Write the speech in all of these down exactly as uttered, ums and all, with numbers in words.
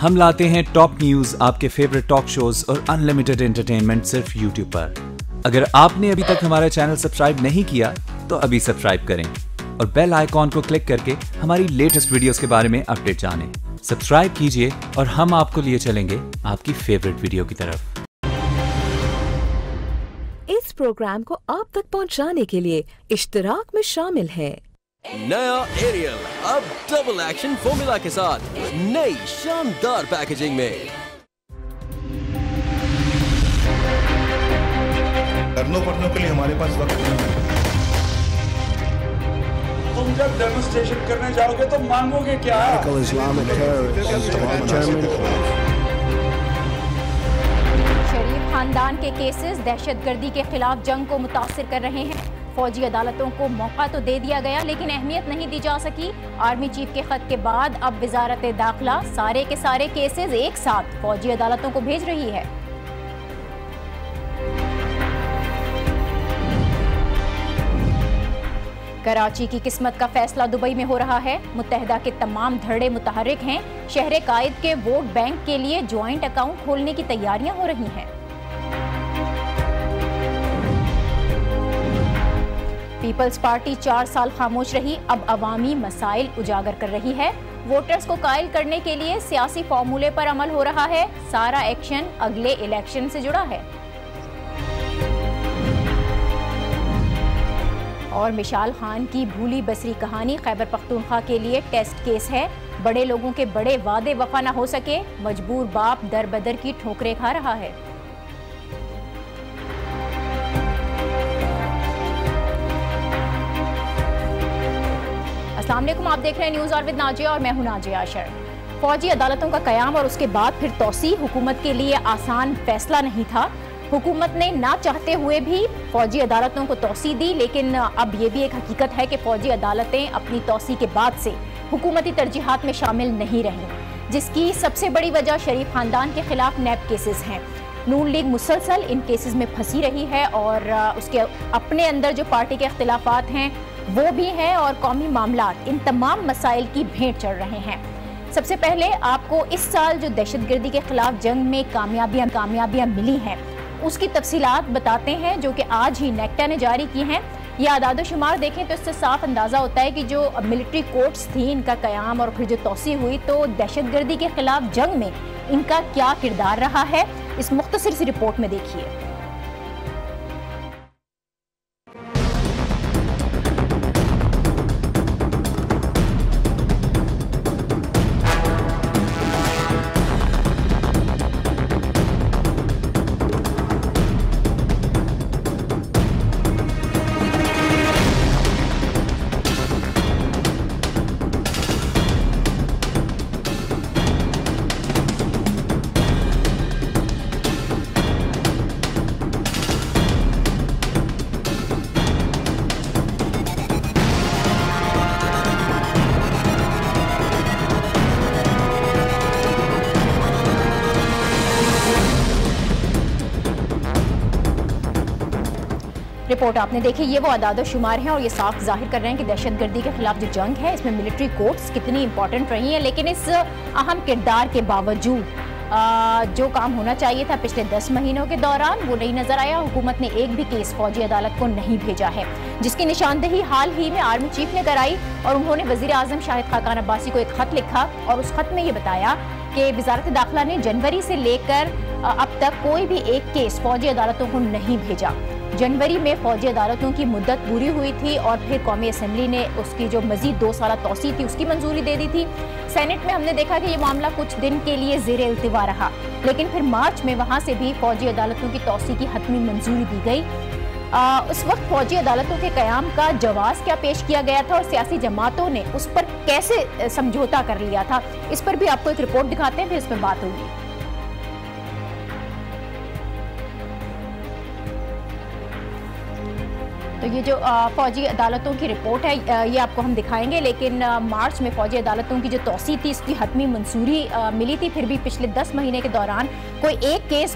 हम लाते हैं टॉप न्यूज, आपके फेवरेट टॉक शोज और अनलिमिटेड एंटरटेनमेंट सिर्फ यूट्यूब पर। अगर आपने अभी तक हमारा चैनल सब्सक्राइब नहीं किया तो अभी सब्सक्राइब करें और बेल आइकॉन को क्लिक करके हमारी लेटेस्ट वीडियोस के बारे में अपडेट जानें। सब्सक्राइब कीजिए और हम आपको लिए चलेंगे आपकी फेवरेट वीडियो की तरफ। इस प्रोग्राम को आप तक पहुंचाने के लिए इश्तिराक में शामिल है नया एरियल, अब डबल एक्शन फॉर्मूला के साथ नई शानदार पैकेजिंग में। करनो पढ़ने के लिए हमारे पास वक्त नहीं है। तुम जब डेमोन्स्ट्रेशन करने जाओगे तो मांगोगे क्या? शरीफ खानदान के केसेस दहशतगर्दी के खिलाफ जंग को मुतासिर कर रहे हैं। फौजी अदालतों को मौका तो दे दिया गया लेकिन अहमियत नहीं दी जा सकी। आर्मी चीफ के खत के बाद अब वजारत दाखिला सारे के सारे केसेस एक साथ फौजी अदालतों को भेज रही है। कराची की किस्मत का फैसला दुबई में हो रहा है। मुत्तहदा के तमाम धड़े मुतहर्रिक हैं। शहर कायद के वोट बैंक के लिए ज्वाइंट अकाउंट खोलने की तैयारियां हो रही हैं। पीपल्स पार्टी चार साल खामोश रही, अब अवामी मसाइल उजागर कर रही है। वोटर्स को कायल करने के लिए सियासी फॉर्मूले पर अमल हो रहा है। सारा एक्शन अगले इलेक्शन से जुड़ा है। और मिशाल खान की भूली बसरी कहानी खैबर पख्तूनख्वा के लिए टेस्ट केस है। बड़े लोगों के बड़े वादे वफा न हो सके, मजबूर बाप दर बदर की ठोकरें खा रहा है। अस्सलाम वालेकुम, आप देख रहे हैं न्यूज़ और विद नाजिया और मैं हूं नाजिया आशर। फौजी अदालतों का कयाम और उसके बाद फिर तौसी हुकूमत के लिए आसान फैसला नहीं था। हुकूमत ने ना चाहते हुए भी फौजी अदालतों को तौसी दी, लेकिन अब ये भी एक हकीकत है कि फौजी अदालतें अपनी तौसी के बाद से हुकूमती तरजीहात में शामिल नहीं रहीं, जिसकी सबसे बड़ी वजह शरीफ खानदान के खिलाफ नैब केसेस हैं। नून लीग मुसलसल इन केसेस में फंसी रही है और उसके अपने अंदर जो पार्टी के इख्तिलाफात हैं वो भी हैं और कौमी मामलात, इन तमाम मसाइल की भेंट चढ़ रहे हैं। सबसे पहले आपको इस साल जो दहशतगर्दी के खिलाफ जंग में कामयाबियां कामयाबियां मिली हैं उसकी तफसीलात बताते हैं, जो कि आज ही नेक्टा ने जारी की हैं। ये आदाद शुमार देखें तो इससे साफ अंदाज़ा होता है कि जो मिलिट्री कोर्ट्स थी इनका कयाम और फिर जो तौसी हुई, तो दहशतगर्दी के खिलाफ जंग में इनका क्या किरदार रहा है, इस मुख्तसर सी रिपोर्ट में देखिए। रिपोर्ट आपने देखी, ये वो अदाद शुमार हैं और ये साफ जाहिर कर रहे हैं कि दहशतगर्दी के खिलाफ जो जंग है इसमें मिलिट्री कोर्ट्स कितनी इंपॉर्टेंट रही हैं। लेकिन इस अहम किरदार के बावजूद जो काम होना चाहिए था पिछले दस महीनों के दौरान वो नहीं नजर आया। हुकूमत ने एक भी केस फौजी अदालत को नहीं भेजा है, जिसकी निशानदेही हाल ही में आर्मी चीफ ने कराई और उन्होंने वजीर आजम शाहिद खाकान अब्बासी को एक खत लिखा और उस खत में ये बताया कि वजारत दाखिला ने जनवरी से लेकर अब तक कोई भी एक केस फौजी अदालतों को नहीं भेजा। जनवरी में फौजी अदालतों की मुद्दत पूरी हुई थी और फिर कौमी असम्बली ने उसकी जो मजीद दो साल तौसी थी उसकी मंजूरी दे दी थी। सेनेट में हमने देखा कि ये मामला कुछ दिन के लिए ज़ेरे इल्तिवा रहा, लेकिन फिर मार्च में वहाँ से भी फौजी अदालतों की तौसी की हतमी मंजूरी दी गई। आ, उस वक्त फौजी अदालतों के क़याम का जवाज़ क्या पेश किया गया था और सियासी जमातों ने उस पर कैसे समझौता कर लिया था, इस पर भी आपको एक रिपोर्ट दिखाते हैं, फिर इस पर बात होगी। तो ये जो फौजी अदालतों की रिपोर्ट है ये आपको हम दिखाएंगे, लेकिन मार्च में फौजी अदालतों की जो तौसी थी इसकी हतमी मंजूरी मिली थी, फिर भी पिछले दस महीने के दौरान कोई एक केस भी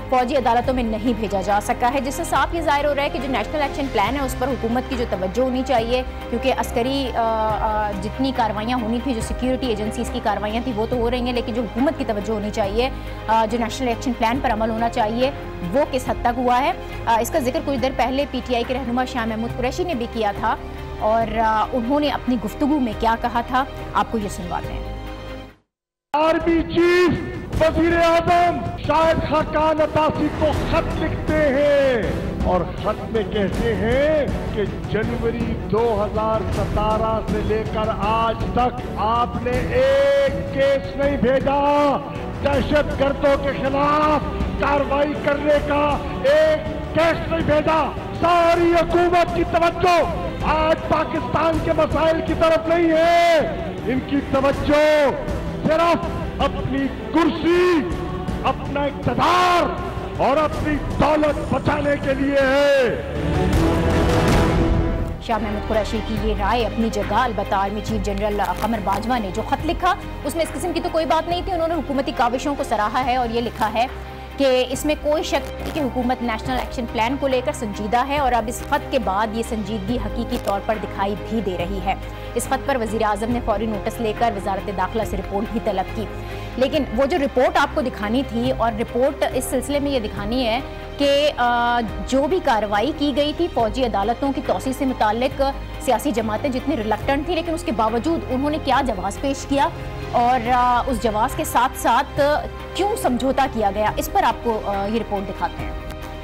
फौजी अदालतों में नहीं भेजा जा सका है, जिससे साफ ये जाहिर हो रहा है कि जो नेशनल एक्शन प्लान है उस पर हुकूमत की जो तवज्जो होनी चाहिए, क्योंकि अस्करी जितनी कार्रवाइयाँ होनी थी, जो सिक्योरिटी एजेंसीज़ की कार्रवाइयाँ थी वो तो हो रही हैं, लेकिन जो हुकूमत की तवज्जो होनी चाहिए, जो नेशनल एक्शन प्लान पर अमल होना चाहिए, वो किस हद तक हुआ है। इसका जिक्र कुछ देर पहले पी टी आई के रहनुमा शाह महमूद कुरैशी ने भी किया था और उन्होंने अपनी गुफ्तगू में क्या कहा था, आपको ये सुनवाते हैं। आर्मी चीफ वजीर आजम शाहिद खाकान अब्बासी को खत लिखते हैं और खत में कहते हैं कि जनवरी दो हज़ार सत्रह से लेकर आज तक आपने एक केस नहीं भेजा, दहशत गर्दों के खिलाफ कार्रवाई करने का एक केस नहीं भेजा। सारी हुकूमत की तवज्जो आज पाकिस्तान के मसाइल की तरफ नहीं है, इनकी तवज्जो सिर्फ अपनी कुर्सी, अपना इक़्तिदार और अपनी दौलत बचाने के लिए है। शाह महमूद कुरैशी की ये राय अपनी जगह, अलबत्ता army chief general Qamar Bajwa ने जो खत लिखा उसमें इस किस्म की तो कोई बात नहीं थी। उन्होंने हुकूमती काविशों को सराहा है और ये लिखा है कि इसमें कोई शक नहीं कि हुकूमत नेशनल एक्शन प्लान को लेकर संजीदा है और अब इस खत के बाद ये संजीदगी हकीकी तौर पर दिखाई भी दे रही है। इस खत पर वज़ीर आज़म ने फौरी नोटिस लेकर वज़ारत दाखिला से रिपोर्ट भी तलब की, लेकिन वो जो रिपोर्ट आपको दिखानी थी और रिपोर्ट इस सिलसिले में ये दिखानी है कि जो भी कार्रवाई की गई थी फौजी अदालतों की तौसी से मुताल्लिक सियासी जमातें जितनी रिलक्टेंट थी, लेकिन उसके बावजूद उन्होंने क्या जवाब पेश किया और उस जवाब के साथ साथ क्यों समझौता किया गया, इस पर आपको ये रिपोर्ट दिखाते हैं।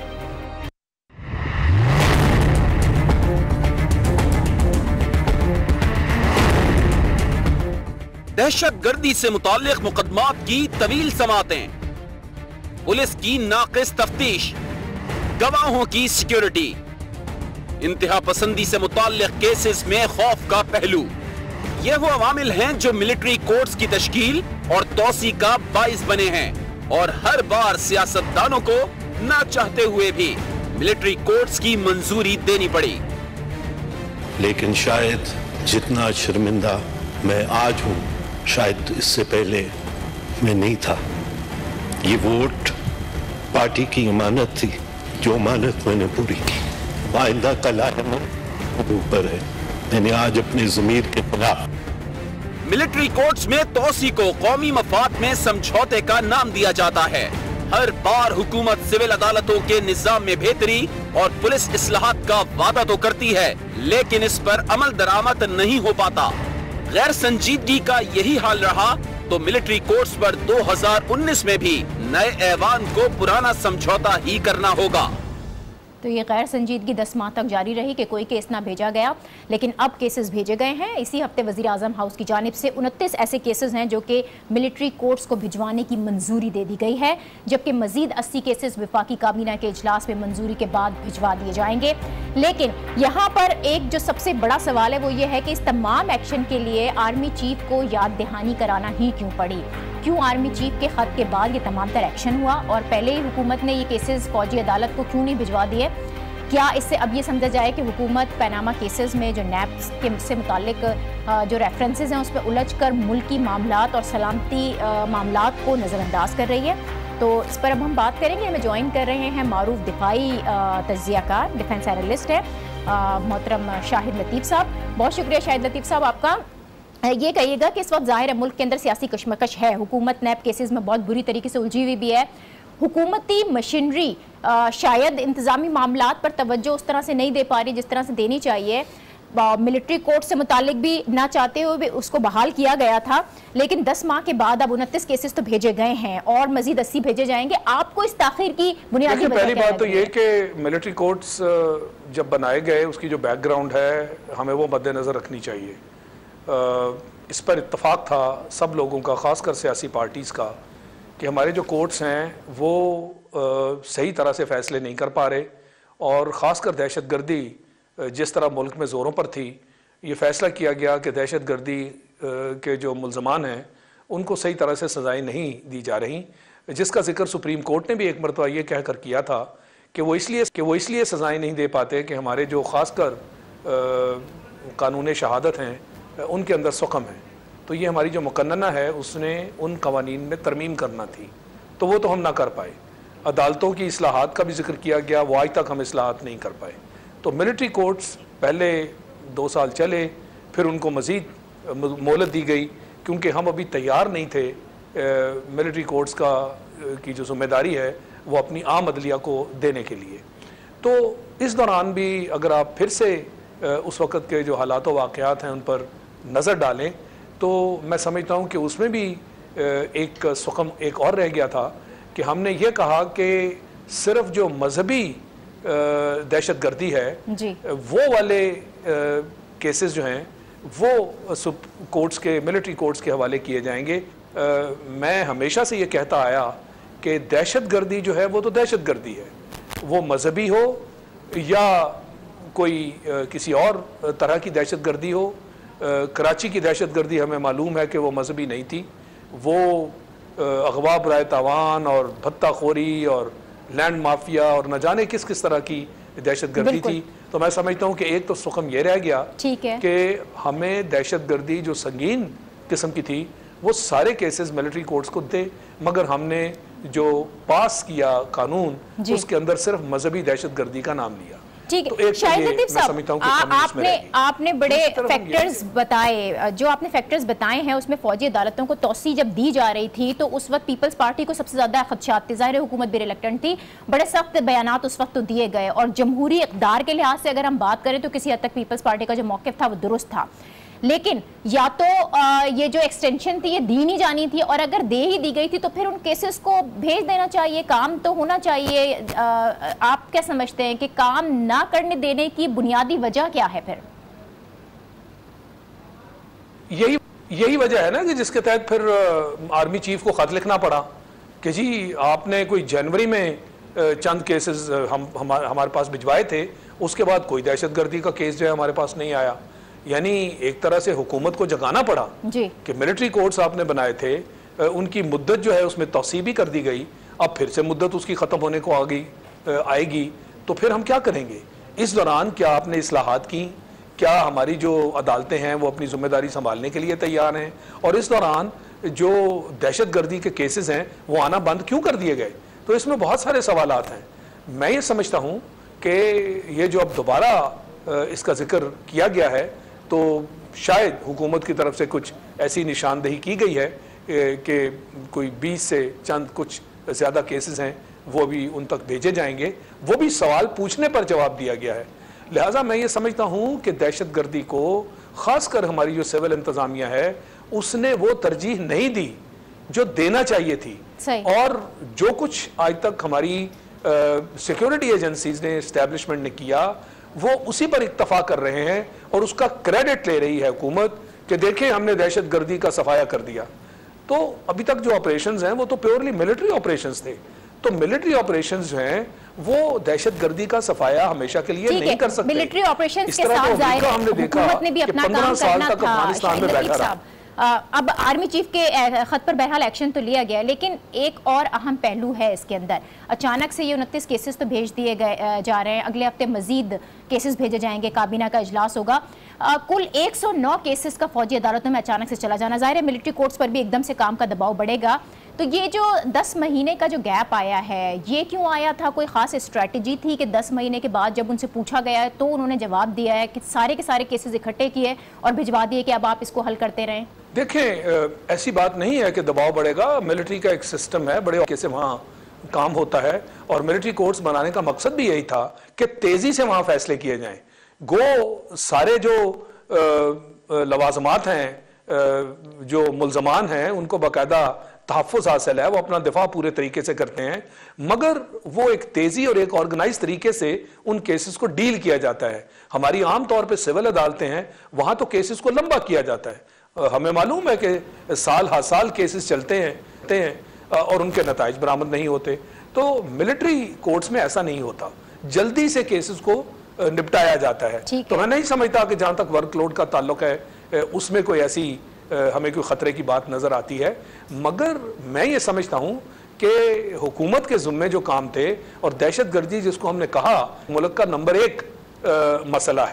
दहशत गर्दी से मुताल्लिक मुकदमात की तवील समातें, पुलिस की नाक़िस तफ्तीश, गवाहों की सिक्योरिटी, इंतहा पसंदी से मुताल्लिक केसेस में खौफ का पहलू, ये वो अवामिल हैं जो मिलिट्री कोर्ट्स की तश्कील और तौसी का बाइस बने हैं और हर बार सियासतदानों को ना चाहते हुए भी मिलिट्री कोर्ट्स की मंजूरी देनी पड़ी। लेकिन शायद जितना शर्मिंदा मैं आज हूं, शायद इससे पहले मैं नहीं था। ये वोट पार्टी की अमानत थी, जो अमानत मैंने पूरी की। आइंदा का लायम ऊपर है, मैंने आज अपने ज़मीर के खिलाफ। मिलिट्री कोर्ट्स में तौसी को कौमी मफाद में समझौते का नाम दिया जाता है। हर बार हुकूमत सिविल अदालतों के निजाम में बेहतरी और पुलिस इस्लाहात का वादा तो करती है, लेकिन इस पर अमल दरामद नहीं हो पाता। गैर संजीदगी का यही हाल रहा तो मिलिट्री कोर्ट्स पर दो हज़ार उन्नीस में भी नए ऐवान को पुराना समझौता ही करना होगा। तो ये गैर संजीदगी दस माह तक जारी रही कि कोई केस ना भेजा गया, लेकिन अब केसेस भेजे गए हैं। इसी हफ्ते वज़ीर आज़म हाउस की जानिब से उनतीस ऐसे केसेस हैं जो कि मिलिट्री कोर्ट्स को भिजवाने की मंजूरी दे दी गई है, जबकि मजीद अस्सी केसेस वफाकी काबीना के इजलास में मंजूरी के बाद भिजवा दिए जाएंगे। लेकिन यहाँ पर एक जो सबसे बड़ा सवाल है वो ये है कि इस तमाम एक्शन के लिए आर्मी चीफ को याद दहानी कराना ही क्यों पड़ी? क्यों आर्मी चीफ के खत के बाद ये तमाम तर एक्शन हुआ और पहले ही हुकूमत ने ये केसेस फौजी अदालत को क्यों नहीं भिजवा दिए? क्या इससे अब ये समझा जाए कि हुकूमत पनामा केसेस में जो नैप्स के से मुतालिक जो रेफरेंसेस हैं उस पर उलझ कर मुल्की मामलात और सलामती मामलात को नज़रअंदाज कर रही है? तो इस पर अब हम बात करेंगे। हमें ज्वाइन कर रहे हैं मारूफ दिफाई तज्जियाकार, डिफेंस एनालिस्ट है मोहतरम शाहिद लतीफ़ साहब। बहुत शुक्रिया शाहिद लतीफ़ साहब आपका। ये कहिएगा कि इस वक्त ज़ाहिर है मुल्क के अंदर सियासी कशमकश है, हुकूमत नैब केसेस में बहुत बुरी तरीके से उलझी हुई भी है, हुकूमती मशीनरी शायद इंतज़ामी मामलात पर तवज्जो उस तरह से नहीं दे पा रही जिस तरह से देनी चाहिए। मिलिट्री कोर्ट से मुतालिक भी ना चाहते हुए भी उसको बहाल किया गया था, लेकिन दस माह के बाद अब उनतीस केसेस तो भेजे गए हैं और मजीद अस्सी भेजे जाएंगे। आपको इस ताखिर की बुनियादी पहली बात तो ये कि मिलिट्री कोर्ट्स जब बनाए गए उसकी जो बैकग्राउंड है हमें वो मद्देनज़र रखनी चाहिए। इस पर इत्तफाक था सब लोगों का, ख़ासकर सियासी पार्टीज़ का, कि हमारे जो कोर्ट्स हैं वो आ, सही तरह से फ़ैसले नहीं कर पा रहे और ख़ासकर दहशत गर्दी जिस तरह मुल्क में ज़ोरों पर थी, ये फ़ैसला किया गया कि दहशत गर्दी के जो मुल्ज़मान हैं उनको सही तरह से सज़ाएँ नहीं दी जा रही, जिसका जिक्र सुप्रीम कोर्ट ने भी एक मरतबा ये कह कर किया था कि वो इसलिए कि वो इसलिए सज़ाएँ नहीं दे पाते कि हमारे जो ख़ासकर कानून शहादत हैं उनके अंदर सुकम है। तो ये हमारी जो मुकन्नना है उसने उन कवानीन में तरमीम करना थी, तो वो तो हम ना कर पाए। अदालतों की इस्लाहात का भी जिक्र किया गया, वो आज तक हम इस्लाहात नहीं कर पाए। तो मिलिट्री कोर्ट्स पहले दो साल चले, फिर उनको मज़ीद मोहलत दी गई क्योंकि हम अभी तैयार नहीं थे मिलिट्री कोर्ट्स का की जो जिम्मेदारी है वो अपनी आम अदलिया को देने के लिए। तो इस दौरान भी अगर आप फिर से उस वक़्त के जो हालात व वाक़यात हैं उन पर नज़र डालें तो मैं समझता हूँ कि उसमें भी एक सुकम एक और रह गया था कि हमने ये कहा कि सिर्फ जो मजहबी दहशत गर्दी है जी। वो वाले केसेस जो हैं वो कोर्ट्स के मिलिट्री कोर्ट्स के हवाले किए जाएंगे। आ, मैं हमेशा से ये कहता आया कि दहशत गर्दी जो है वो तो दहशत गर्दी है, वो मजहबी हो या कोई आ, किसी और तरह की दहशत गर्दी हो। आ, कराची की दहशत गर्दी हमें मालूम है कि वो मजहबी नहीं थी, वो अगवा बराए तावान और भत्ताखोरी और लैंड माफिया और न जाने किस किस तरह की दहशत गर्दी थी। तो मैं समझता हूँ कि एक तो सुकम ये रह गया कि हमें दहशत गर्दी जो संगीन किस्म की थी वो सारे केसेस मिलिट्री कोर्ट्स को दे, मगर हमने जो पास किया कानून उसके अंदर सिर्फ मजहबी दहशत गर्दी का नाम लिया। ठीक है शाहिद लतीफ साहब, आपने आपने बड़े फैक्टर्स बताए, जो आपने फैक्टर्स बताए हैं उसमें फौजी अदालतों को तौसी जब दी जा रही थी तो उस वक्त पीपल्स पार्टी को सबसे ज्यादा खदशात थे, ज़ाहिर हुकूमत भी रिलेक्टेंट थी, बड़े सख्त बयानात उस वक्त तो दिए गए और जमहूरी इक़्तिदार के लिहाज से अगर हम बात करें तो किसी हद तक पीपल्स पार्टी का जो मौक़िफ़ था वो दुरुस्त था। लेकिन या तो आ, ये जो एक्सटेंशन थी ये दी नहीं जानी थी और अगर दे ही दी गई थी तो फिर उन केसेस को भेज देना चाहिए, काम तो होना चाहिए। आ, आप क्या समझते हैं कि काम ना करने देने की बुनियादी वजह क्या है? फिर यही यही वजह है ना कि जिसके तहत फिर आर्मी चीफ को खत लिखना पड़ा कि जी आपने कोई जनवरी में चंद केसेस हम हमारे हमारे पास भिजवाए थे, उसके बाद कोई दहशतगर्दी का केस जो है हमारे पास नहीं आया। यानी एक तरह से हुकूमत को जगाना पड़ा जी। कि मिलिट्री कोर्ट्स आपने बनाए थे, उनकी मुद्दत जो है उसमें तौसी भी कर दी गई, अब फिर से मुद्दत उसकी ख़त्म होने को आ गई आएगी तो फिर हम क्या करेंगे? इस दौरान क्या आपने इस्लाहात की? क्या हमारी जो अदालतें हैं वो अपनी जिम्मेदारी संभालने के लिए तैयार हैं? और इस दौरान जो दहशत गर्दी के केसेस हैं वो आना बंद क्यों कर दिए गए? तो इसमें बहुत सारे सवालात हैं। मैं ये समझता हूँ कि ये जो अब दोबारा इसका जिक्र किया गया है तो शायद हुकूमत की तरफ से कुछ ऐसी निशानदेही की गई है कि कोई बीस से चंद कुछ ज़्यादा केसेस हैं वो भी उन तक भेजे जाएंगे, वो भी सवाल पूछने पर जवाब दिया गया है। लिहाजा मैं ये समझता हूँ कि दहशत गर्दी को ख़ासकर हमारी जो सिविल इंतज़ामिया है उसने वो तरजीह नहीं दी जो देना चाहिए थी। और जो कुछ आज तक हमारी सिक्योरिटी एजेंसीज ने, इस्टेब्लिशमेंट ने किया वो उसी पर इक्तफा कर रहे हैं और उसका क्रेडिट ले रही है हुकूमत कि देखें हमने दहशत गर्दी का सफाया कर दिया। तो अभी तक जो ऑपरेशंस हैं वो तो प्योरली मिलिट्री ऑपरेशंस थे, तो मिलिट्री ऑपरेशंस जो हैं वो दहशत गर्दी का सफाया हमेशा के लिए नहीं कर सकते। मिलिट्री ऑपरेशंस के साथ जाहिर है हुकूमत ने भी अपना काम करना था। अफगानिस्तान में बैठा रहा। अब आर्मी चीफ के खत पर बहरहाल एक्शन तो लिया गया, लेकिन एक और अहम पहलू है इसके अंदर। अचानक से ये उनतीस केसेस तो भेज दिए गए जा रहे हैं, अगले हफ्ते मजीद केसेस भेजे जाएंगे, काबीना का इजलास होगा। आ, कुल एक सौ नौ केसेस का फौजी अदालतों में अचानक से चला जाना, जाहिर है मिलिट्री कोर्ट्स पर भी एकदम से काम का दबाव बढ़ेगा। तो ये जो दस महीने का जो गैप आया है ये क्यों आया था? कोई ख़ास स्ट्रैटेजी थी कि दस महीने के बाद जब उनसे पूछा गया है तो उन्होंने जवाब दिया है कि सारे के सारे केसेस इकट्ठे किए और भिजवा दिए कि अब आप इसको हल करते रहें? देखें, ऐसी बात नहीं है कि दबाव बढ़ेगा। मिलिट्री का एक सिस्टम है, बड़े कैसे वहाँ काम होता है और मिलिट्री कोर्ट्स बनाने का मकसद भी यही था कि तेज़ी से वहाँ फैसले किए जाएं। गो सारे जो लवाजमात हैं, जो मुल्ज़मान हैं, उनको बाकायदा तहफ़्फ़ुज़ हासिल है, वो अपना दिफा पूरे तरीके से करते हैं, मगर वो एक तेज़ी और एक ऑर्गेनाइज तरीके से उन केसेस को डील किया जाता है। हमारी आम तौर पे सिविल अदालतें हैं, वहाँ तो केसेस को लंबा किया जाता है। हमें मालूम है कि साल हर साल केसेस चलते हैं, चलते हैं और उनके नताइज बरामद नहीं होते। तो मिलिट्री कोर्ट्स में ऐसा नहीं होता, जल्दी से केसेस को निपटाया जाता है। तो मैं नहीं समझता कि जहाँ तक वर्कलोड का ताल्लुक है उसमें कोई ऐसी हमें कोई ख़तरे की बात नज़र आती है। मगर मैं ये समझता हूँ कि हुकूमत के ज़िम्मे जो काम थे और दहशत गर्दी जिसको हमने कहा मुल्क का नंबर एक आ, मसला है,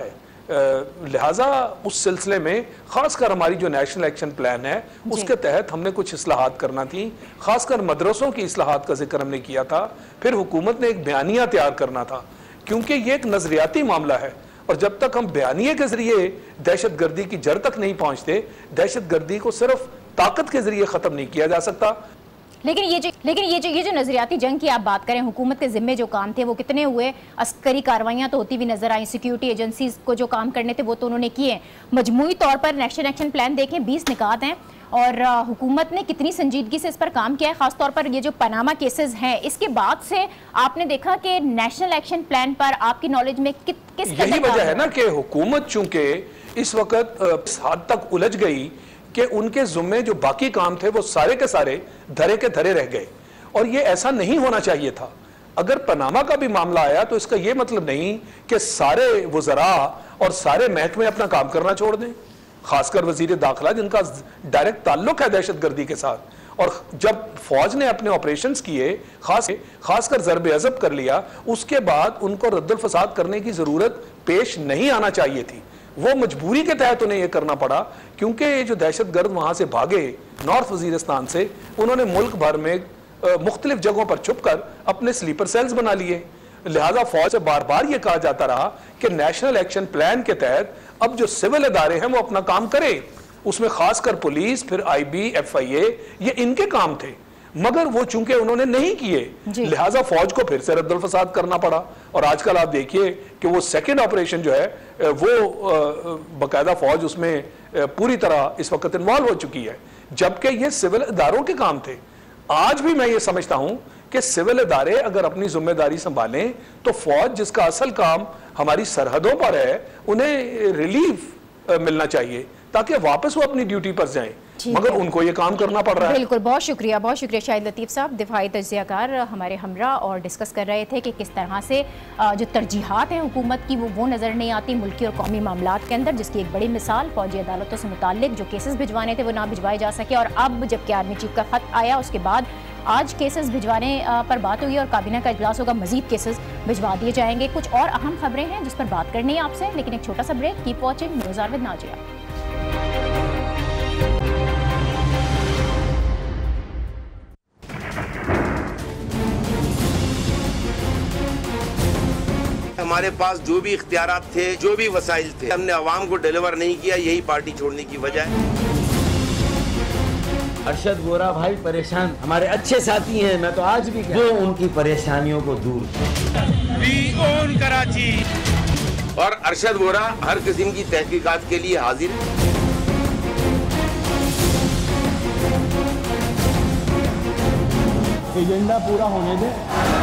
लिहाजा उस सिलसिले में खासकर हमारी जो नेशनल एक्शन प्लान है उसके तहत हमने कुछ इस्लाहात करना थी, खासकर मदरसों की इस्लाहात का जिक्र हमने किया था। फिर हुकूमत ने एक बयानिया तैयार करना था, क्योंकि ये एक नजरियाती मामला है और जब तक हम बयानिए के जरिए दहशत गर्दी की जड़ तक नहीं पहुंचते, दहशत गर्दी को सिर्फ ताकत के जरिए खत्म नहीं किया जा सकता। लेकिन ये जो लेकिन ये जो ये जो नजरियाती जंग की आप बात करें, हुकूमत के जिम्मे जो काम थे वो कितने हुए? अस्करी कार्रवाइयाँ तो होती हुई नजर आई, सिक्योरिटी एजेंसीज को जो काम करने थे वो तो उन्होंने किए। मजमूई तौर पर नेशनल एक्शन प्लान देखें, बीस निकात हैं और हुकूमत ने कितनी संजीदगी से इस पर काम किया है। खासतौर पर ये जो पनामा केसेस हैं, इसके बाद से आपने देखा कि नेशनल एक्शन प्लान पर आपकी नॉलेज में कि, किस यही वजह है ना कि हुकूमत चूंकि इस वक्त इस हद तक उलझ गई कि उनके जुम्मे जो बाकी काम थे वो सारे के सारे धरे के धरे रह गए, और ये ऐसा नहीं होना चाहिए था। अगर पनामा का भी मामला आया तो इसका ये मतलब नहीं कि सारे वज़रा और सारे महकमे अपना काम करना छोड़ दें, खासकर वजीर दाखिला जिनका डायरेक्ट ताल्लुक है दहशत गर्दी के साथ। और जब फौज ने अपने ऑपरेशंस किए, खास खासकर ज़रब अज़ब कर लिया, उसके बाद उनको रद्दुल फसाद करने की ज़रूरत पेश नहीं आना चाहिए थी। वो मजबूरी के तहत उन्हें यह करना पड़ा, क्योंकि ये जो दहशत गर्द वहां से भागे नॉर्थ वजीरिस्तान से, उन्होंने मुल्क भर में मुख्तलिफ जगहों पर छुप कर अपने स्लीपर सेल्स बना लिए। लिहाजा फौज से बार बार ये कहा जाता रहा कि नेशनल एक्शन प्लान के तहत अब जो सिविल इदारे हैं वो अपना काम करें, उसमें खासकर पुलिस, फिर आई बी, एफ आई ए, ये इनके काम थे, मगर वो चूंकि उन्होंने नहीं किए, लिहाजा फौज को फिर से रद्दुल फसाद करना पड़ा। और आजकल आप देखिए कि वो सेकंड ऑपरेशन जो है वो बाकायदा फौज उसमें पूरी तरह इस वक्त इन्वॉल्व हो चुकी है, जबकि ये सिविल इदारों के काम थे। आज भी मैं ये समझता हूं कि सिविल इदारे अगर अपनी जिम्मेदारी संभालें तो फौज, जिसका असल काम हमारी सरहदों पर है, उन्हें रिलीफ मिलना चाहिए ताकि वापस वो अपनी ड्यूटी पर जाएं, मगर उनको ये काम करना पड़ रहा है। बिल्कुल, बहुत शुक्रिया, बहुत शुक्रिया शाहिद लतीफ़ साहब, दिफाई तज्ज़ियाकार हमारे हमरा, और डिस्कस कर रहे थे कि किस तरह से जो तरजीहात हैं हुकूमत की वो वो नज़र नहीं आती मुल्की और कौमी मामलात के अंदर, जिसकी एक बड़ी मिसाल फौजी अदालतों से मुताल्लिक जो केसेस भिजवाने थे वो ना भिजवाए जा सके। और अब जबकि आर्मी चीफ का खत आया, उसके बाद आज केसेस भिजवाने पर बात हुई और काबीना का इजलास होगा, मजीद केसेस भिजवा दिए जाएंगे। कुछ और अहम खबरें हैं जिस पर बात करनी है आपसे, लेकिन एक छोटा सा break. Keep watching news hour with Nazia. हमारे पास जो भी इख्तियारात थे, जो भी वसाइल थे, हमने अवाम को डिलीवर नहीं किया, यही पार्टी छोड़ने की वजह है। अरशद वोरा भाई परेशान, हमारे अच्छे साथी हैं, मैं तो आज भी वो उनकी परेशानियों को दूर वी ओन कराची। और अरशद वोरा हर किस्म की तहकीकात के लिए हाजिर है। एजेंडा पूरा होने दे।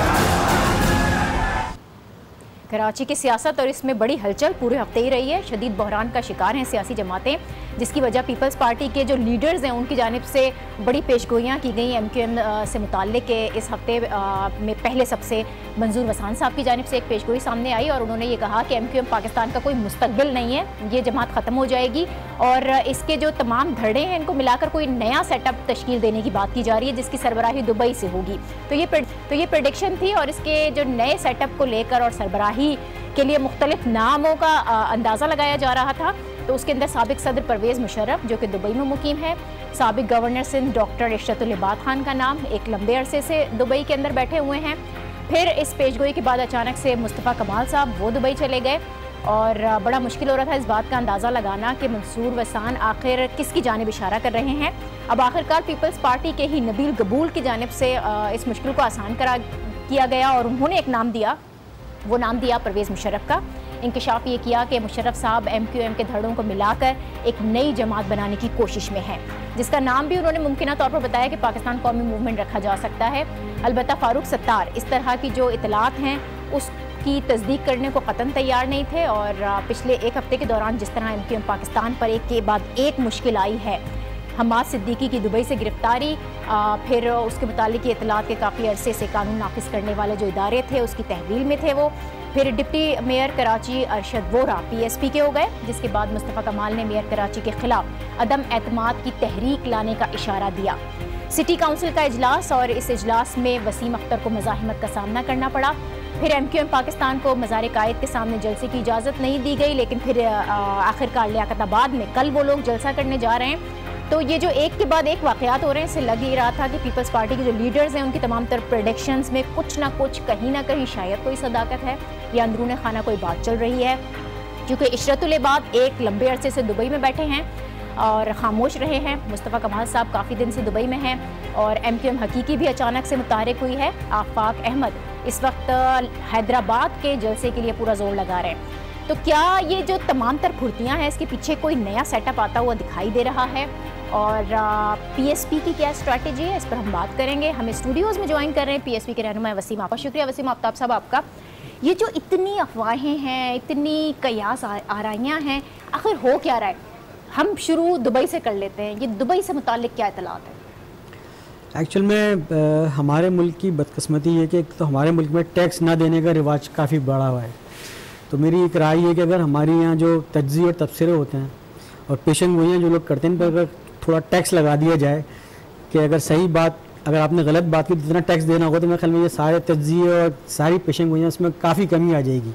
कराची की सियासत और इसमें बड़ी हलचल पूरे हफ्ते ही रही है। शदीद बहरान का शिकार हैं सियासी जमातें, जिसकी वजह पीपल्स पार्टी के जो लीडर्स हैं उनकी जानिब से बड़ी पेशगोइयाँ की गई एम क्यू एम से मुताल्लिक के। इस हफ्ते में पहले सबसे मंजूर वसान साहब की जानिब से एक पेशगोई सामने आई और उन्होंने ये कहा कि एम क्यू एम पाकिस्तान का कोई मुस्तकबिल नहीं है, ये जमात ख़त्म हो जाएगी और इसके जो तमाम धड़े हैं इनको मिलाकर कोई नया सेटअप तश्कील देने की बात की जा रही है, जिसकी सरबराही दुबई से होगी। तो ये तो ये प्रेडिक्शन थी और इसके जो नए सेटअप को लेकर और सरबराही के लिए मुख्तलिफ नामों का अंदाज़ा लगाया जा रहा था। तो उसके अंदर साबिक सदर परवेज़ मुशर्रफ जो कि दुबई में मुकीम है, साबिक गवर्नर सिंध डॉक्टर इशरतुल लिबात खान का नाम एक लंबे अरसे से दुबई के अंदर बैठे हुए हैं। फिर इस पेशगोई के बाद अचानक से मुस्तफ़ा कमाल साहब वो दुबई चले गए और बड़ा मुश्किल हो रहा था इस बात का अंदाज़ा लगाना कि मंसूर वसान आखिर किसकी जानिब इशारा कर रहे हैं। अब आखिरकार पीपल्स पार्टी के ही नबील गबूल की जानिब से इस मुश्किल को आसान करा किया गया और उन्होंने एक नाम दिया, वो नाम दिया परवेज़ मुशर्रफ का। इंकशाफ ये किया कि मुशर्रफ साहब एम क्यू एम के धड़ों को मिलाकर एक नई जमात बनाने की कोशिश में है, जिसका नाम भी उन्होंने मुमकिन तौर पर बताया कि पाकिस्तान कौमी मूवमेंट रखा जा सकता है। अलबत्ता फारूक सत्तार इस तरह की जो इतलात हैं उसकी तस्दीक करने को क़तन तैयार नहीं थे और पिछले एक हफ्ते के दौरान जिस तरह एम क्यू एम पाकिस्तान पर एक के बाद एक मुश्किल आई है, हमाद सिद्दीकी की दुबई से गिरफ्तारी, फिर उसके मुतालिक इतलात के काफ़ी अरसे से कानून नाफिज करने वाले जो इदारे थे उसकी तहवील में थे वो, फिर deputy mayor Karachi Arshad Vohra P S P के हो गए, जिसके बाद मुस्तफ़ा कमाल ने मेयर कराची के खिलाफ अदम एतमाद की तहरीक लाने का इशारा दिया। सिटी काउंसिल का इजलास और इस इजलास में वसीम अख्तर को मज़ाहिमत का सामना करना पड़ा। फिर एम क्यू एम पाकिस्तान को मज़ार कायद के सामने जलसे की इजाज़त नहीं दी गई, लेकिन फिर आखिरकार लियाकताबाद में कल वो लोग जलसा करने जा रहे हैं। तो ये जो एक के बाद एक वाक़यात हो रहे हैं, इससे लग ही रहा था कि पीपल्स पार्टी के जो लीडर्स हैं उनकी तमाम तर प्रेडिक्शंस में कुछ ना कुछ कहीं ना कहीं शायद कोई सदाकत है या अंदरूने खाना कोई बात चल रही है। क्योंकि इशरतुल इबाद एक लंबे अरसे से दुबई में बैठे हैं और खामोश रहे हैं। मुस्तफ़ा कमाल साहब काफ़ी दिन से दुबई में हैं और एम क्यू एम हकीकी भी अचानक से मुतारिक हुई है। आफाक अहमद इस वक्त हैदराबाद के जलसे के लिए पूरा जोर लगा रहे हैं। तो क्या ये जो तमाम तर फुर्तियाँ हैं, इसके पीछे कोई नया सेटअप आता हुआ दिखाई दे रहा है? और पीएसपी की क्या स्ट्रैटेजी है, इस पर हम बात करेंगे। हमें स्टूडियोज़ में ज्वाइन कर रहे हैं पीएसपी के रहनुमा वसीम आपा। शुक्रिया वसीम आफ्ताब साहब आपका। ये जो इतनी अफवाहें हैं, इतनी कयास आराइयाँ हैं, आखिर हो क्या रहा है? हम शुरू दुबई से कर लेते हैं। ये दुबई से मुताल्लिक क्या इतलात है? एक्चुअल में आ, हमारे मुल्क की बदकिस्मती है कि तो हमारे मुल्क में टैक्स ना देने का रिवाज काफ़ी बड़ा हुआ है। तो मेरी एक राय है कि अगर हमारे यहाँ जो तज्ज़िये और तबसरे होते हैं और पेशन गोइयाँ जो लोग करते हैं, इन पर अगर थोड़ा टैक्स लगा दिया जाए कि अगर सही बात, अगर आपने गलत बात की जितना टैक्स देना होगा, तो मेरे ख्याल में ये सारे तज्ज़िये और सारी पेशन गोइयाँ इसमें काफ़ी कमी आ जाएगी।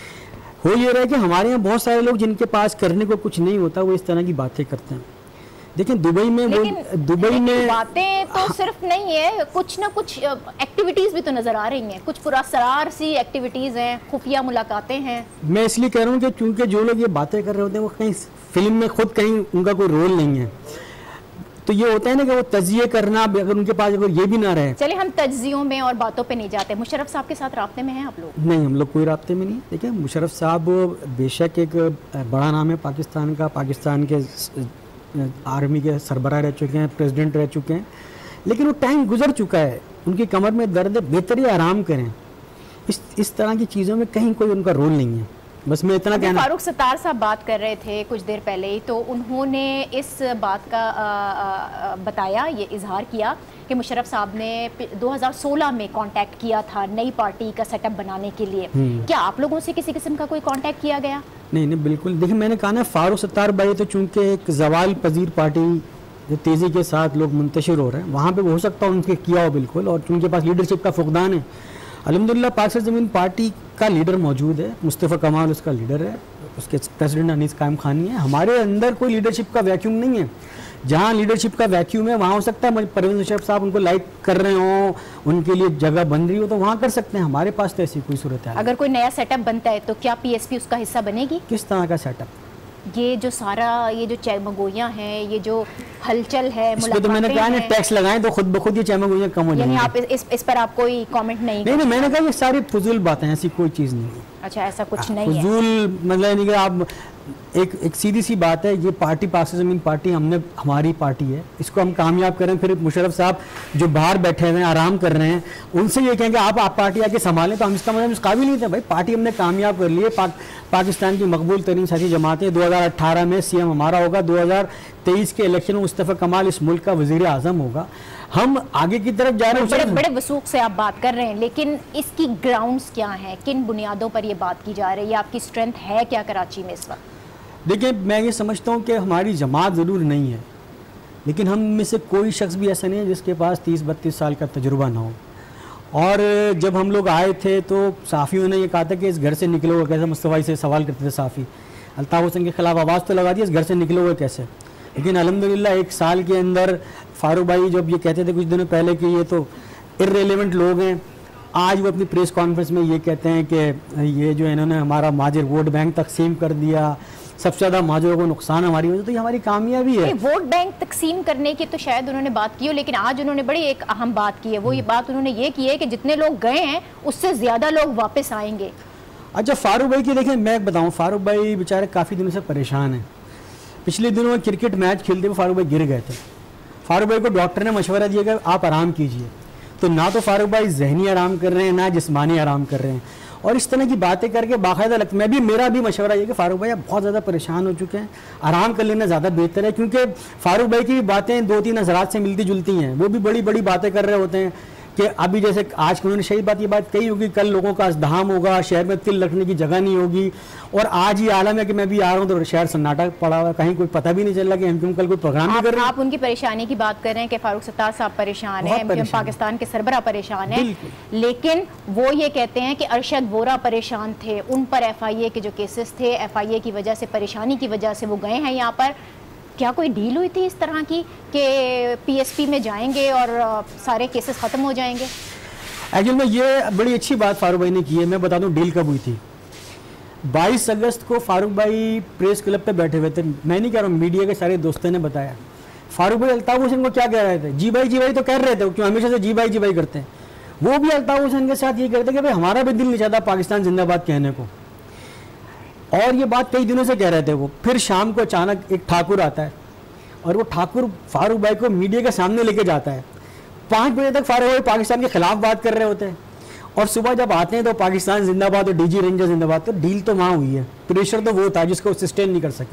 हो ये रहा है कि हमारे यहाँ बहुत सारे लोग जिनके पास करने को कुछ नहीं होता, वो इस तरह की बातें करते हैं। देखिए दुबई में वो दुबई में बातें तो सिर्फ नहीं है, कुछ ना कुछ एक्टिविटीज़ भी तो नज़र आ रही हैं, कुछ पुरअसरार सी एक्टिविटीज़ हैं, खुफिया मुलाकातें हैं। मैं इसलिए कह रहा हूँ कि चूँकि जो लोग ये बातें कर रहे होते हैं वो कहीं फिल्म में खुद कहीं उनका कोई रोल नहीं है। तो ये होता है ना कि वो तज्जिये करना, अगर उनके पास अगर ये भी ना रहे। चलिए हम तज्जियों में और बातों पे नहीं जाते। मुशर्रफ साहब के साथ राब्ते में हैं आप लोग? नहीं, हम लोग कोई राब्ते में नहीं। देखिए मुशर्रफ साहब बेशक एक बड़ा नाम है पाकिस्तान का, पाकिस्तान के आर्मी के सरबराह रह चुके हैं, प्रेसिडेंट रह चुके हैं, लेकिन वो टाइम गुजर चुका है। उनकी कमर में दर्द है, बेहतर ही आराम करें। इस इस तरह की चीज़ों में कहीं कोई उनका रोल नहीं है। बस मैं इतना कहना। फारूक सत्तार साहब बात कर रहे थे कुछ देर पहले ही, तो उन्होंने इस बात का आ, आ, बताया, ये इजहार किया कि मुशर्रफ साहब ने दो हज़ार सोलह में कांटेक्ट किया था नई पार्टी का सेटअप बनाने के लिए। क्या आप लोगों से किसी किस्म का कोई कांटेक्ट किया गया? नहीं नहीं, बिल्कुल। देखिए मैंने कहा ना, फारूक सत्तार भाई तो चूँकि एक जवाल पजीर पार्टी जो तेज़ी के साथ लोग मुंतशिर हो रहे हैं, वहाँ पर हो सकता है उनके किया हो बिल्कुल, और चूँकि पास लीडरशिप का फुकदान है। अल्हम्दुलिल्लाह पाकिस्तान ज़मीन पार्टी का लीडर मौजूद है, मुस्तफ़ा कमाल उसका लीडर है, उसके प्रेसिडेंट अनीस कायम खानी है। हमारे अंदर कोई लीडरशिप का वैक्यूम नहीं है। जहाँ लीडरशिप का वैक्यूम है वहाँ हो सकता है परवेज़ मुशर्रफ साहब उनको लाइक कर रहे हो, उनके लिए जगह बन रही हो, तो वहाँ कर सकते हैं। हमारे पास तो ऐसी कोई सूरत है। अगर कोई नया सेटअप बनता है तो क्या पीएसपी उसका हिस्सा बनेगी? किस तरह का सेटअप? ये जो सारा ये जो चैमगोइयाँ हैं, ये जो हलचल है, मुलाकातें तो मैंने कहा ना, टैक्स लगाएं तो खुद ब खुद ये चैमगोइयाँ कम हो जाएंगी। आप इस इस पर आप कोई कमेंट नहीं? नहीं नहीं, मैंने कहा ये सारी फजूल बातें हैं, ऐसी कोई चीज़ नहीं है। अच्छा, ऐसा कुछ नहीं है। फजूल मतलब नहीं कि आप एक एक सीधी सी बात है, ये पार्टी पाकिस्तान ज़मीन पार्टी हमने हमारी पार्टी है, इसको हम कामयाब करें। फिर मुशर्रफ साहब जो बाहर बैठे हुए हैं आराम कर रहे हैं, उनसे ये कहेंगे आप आप पार्टी आके संभालें, तो हम इसका मतलब इस काबिल नहीं थे। भाई पार्टी हमने कामयाब कर ली है। पाक, पाकिस्तान की मकबूल तरीन सियासी जमातें, दो हज़ार अट्ठारह में सी एम हमारा होगा, दो हज़ार तेईस के इलेक्शन में मुस्तफ़ा कमाल इस मुल्क का वज़ीर आज़म होगा। हम आगे की तरफ जा रहे हैं। बड़े बड़े वसूख से आप बात कर रहे हैं, लेकिन इसकी ग्राउंड्स क्या हैं? किन बुनियादों पर ये बात की जा रही है? आपकी स्ट्रेंथ है क्या कराची में इस वक्त? देखिए मैं ये समझता हूँ कि हमारी जमात ज़रूर नहीं है, लेकिन हम में से कोई शख्स भी ऐसा नहीं है जिसके पास तीस बत्तीस साल का तजुर्बा ना हो। और जब हम लोग आए थे तो साफ़ियों ने ये कहा था कि इस घर से निकले हुए कैसे, मुस्तफ़ा से सवाल करते थे साफ़ी, अल्ताफ़ हुसैन के ख़िलाफ़ आवाज़ तो लगा दी, इस घर से निकले हुए कैसे। लेकिन अल्हम्दुलिल्लाह एक साल के अंदर फारूक भाई जब ये कहते थे कुछ दिनों पहले कि ये तो इर्रेलेवेंट लोग हैं, आज वो अपनी प्रेस कॉन्फ्रेंस में ये कहते हैं कि ये जो इन्होंने हमारा माजिर वोट बैंक तकसीम कर दिया, सबसे ज़्यादा माजरों को नुकसान हमारी वजह, तो ये हमारी कामयाबी है। वोट बैंक तकसीम करने की तो शायद उन्होंने बात की हो, लेकिन आज उन्होंने बड़ी एक अहम बात की है। वो ये बात उन्होंने ये की है कि जितने लोग गए हैं उससे ज़्यादा लोग वापस आएंगे। अच्छा फारूक भाई की देखें, मैं बताऊँ, फारूक भाई बेचारे काफ़ी दिनों से परेशान हैं। पिछले दिनों में क्रिकेट मैच खेलते हुए फारूक भाई गिर गए थे। फारूक भाई को डॉक्टर ने मशवरा दिया कि आप आराम कीजिए, तो ना तो फारूक भाई जहनी आराम कर रहे हैं ना जिस्मानी आराम कर रहे हैं। और इस तरह की बातें करके बाकायदा लगता है, मैं भी मेरा भी मशवरा ये कि फारूक भाई आप बहुत ज़्यादा परेशान हो चुके हैं, आराम कर लेना ज़्यादा बेहतर है। क्योंकि फारूक भाई की बातें दो तीन हज़रात से मिलती जुलती हैं, वो भी बड़ी बड़ी बातें कर रहे होते हैं कि अभी जैसे आज उन्होंने सही बात ये बात कही होगी, कल लोगों का अजधाम होगा, शहर में तिल रखने की जगह नहीं होगी, और आज ही आलम है कि मैं भी आ रहा हूँ तो शहर सन्नाटा पड़ा हुआ है, कहीं कोई पता भी नहीं चल रहा कि एमक्यूएम कल कोई प्रोग्राम नहीं कर रही है। आप उनकी परेशानी की बात कर रहे हैं कि फारूक सत्तार साहब परेशान है, एमक्यूएम पाकिस्तान के सरबरा परेशान है, लेकिन वो ये कहते हैं कि अरशद वोरा परेशान थे, उन पर एफ आई ए के जो केसेस थे, एफ आई ए की वजह से, परेशानी की वजह से वो गए हैं यहाँ पर। क्या कोई डील हुई थी इस तरह की कि पी एस पी में जाएंगे और सारे केसेस ख़त्म हो जाएंगे? एक्चुअल में ये बड़ी अच्छी बात फारूक भाई ने की है। मैं बता दूं डील कब हुई थी। बाईस अगस्त को फारूक भाई प्रेस क्लब पे बैठे हुए थे, मैं नहीं कह रहा हूँ, मीडिया के सारे दोस्तों ने बताया। फारूक भाई अल्ताफ हुसैन को क्या कह रहे थे, जी भाई जी भाई तो कह रहे थे, क्यों हमेशा से जी भाई जी भाई करते हैं। वो भी अल्ताफ हुसैन के साथ ये कहते कि भाई हमारा भी दिल नहीं चाहता पाकिस्तान जिंदाबाद कहने को, और ये बात कई दिनों से कह रहे थे वो। फिर शाम को अचानक एक ठाकुर आता है और वो ठाकुर फारूक भाई को मीडिया के सामने लेके जाता है। पाँच बजे तक फारूक भाई पाकिस्तान के खिलाफ बात कर रहे होते हैं, और सुबह जब आते हैं तो पाकिस्तान जिंदाबाद और डीजी रेंजर जिंदाबाद। तो डील तो वहाँ हुई है, प्रेशर तो वो था जिसको सस्टेन नहीं कर सके।